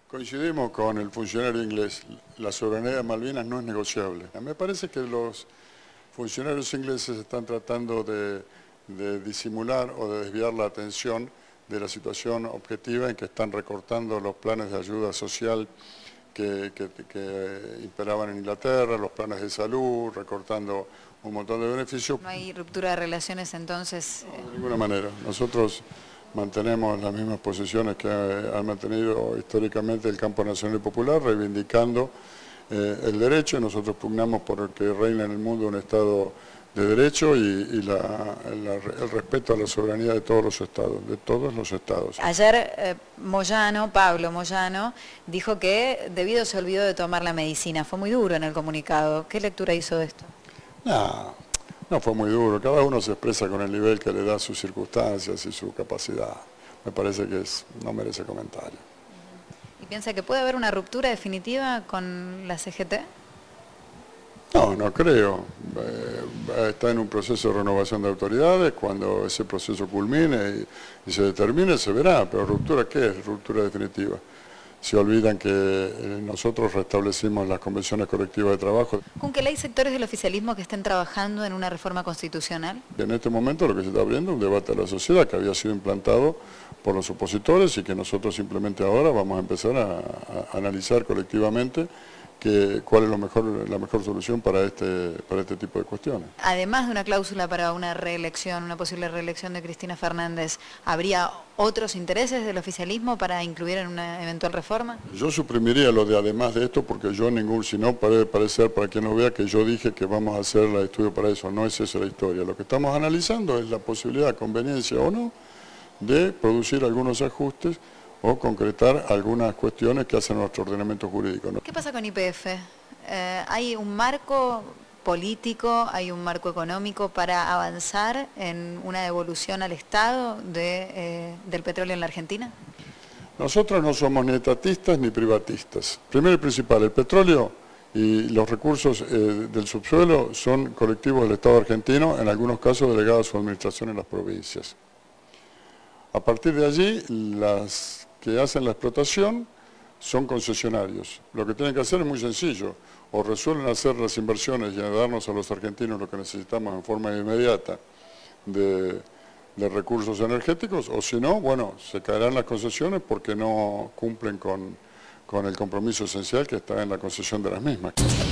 Coincidimos con el funcionario inglés, la soberanía de Malvinas no es negociable. Me parece que los funcionarios ingleses están tratando de disimular o de desviar la atención de la situación objetiva en que están recortando los planes de ayuda social que imperaban en Inglaterra, los planes de salud, recortando un montón de beneficios. ¿No hay ruptura de relaciones entonces? No, de ninguna manera. Nosotros mantenemos las mismas posiciones que han mantenido históricamente el campo nacional y popular, reivindicando el derecho, y nosotros pugnamos por que reine en el mundo un Estado de derecho y el respeto a la soberanía de todos los estados, Ayer Pablo Moyano, dijo que debido se olvidó de tomar la medicina. Fue muy duro en el comunicado. ¿Qué lectura hizo de esto? No fue muy duro. Cada uno se expresa con el nivel que le da sus circunstancias y su capacidad. Me parece que no merece comentario. ¿Y piensa que puede haber una ruptura definitiva con la CGT? No creo. Está en un proceso de renovación de autoridades. Cuando ese proceso culmine y se determine, se verá. Pero ¿ruptura qué es? Ruptura definitiva. Se olvidan que nosotros restablecimos las convenciones colectivas de trabajo. ¿Con que hay sectores del oficialismo que estén trabajando en una reforma constitucional? En este momento lo que se está abriendo es un debate de la sociedad que había sido implantado por los opositores y que nosotros simplemente ahora vamos a empezar a analizar colectivamente cuál es la mejor solución para este tipo de cuestiones. Además de una cláusula para una posible reelección de Cristina Fernández, ¿habría otros intereses del oficialismo para incluir en una eventual reforma? Yo suprimiría lo de además de esto, porque si no puede parecer para quien no vea que yo dije que vamos a hacer el estudio para eso. No es esa la historia. Lo que estamos analizando es la posibilidad, conveniencia o no, de producir algunos ajustes o concretar algunas cuestiones que hacen nuestro ordenamiento jurídico, ¿no? ¿Qué pasa con YPF? ¿Hay un marco político, hay un marco económico para avanzar en una devolución al Estado del petróleo en la Argentina? Nosotros no somos ni etatistas ni privatistas. Primero y principal, el petróleo y los recursos del subsuelo son colectivos del Estado argentino, en algunos casos delegados a su administración en las provincias. A partir de allí, las que hacen la explotación son concesionarios. Lo que tienen que hacer es muy sencillo, o resuelven hacer las inversiones y darnos a los argentinos lo que necesitamos en forma inmediata de recursos energéticos, o si no, bueno, se caerán las concesiones porque no cumplen con el compromiso esencial que está en la concesión de las mismas.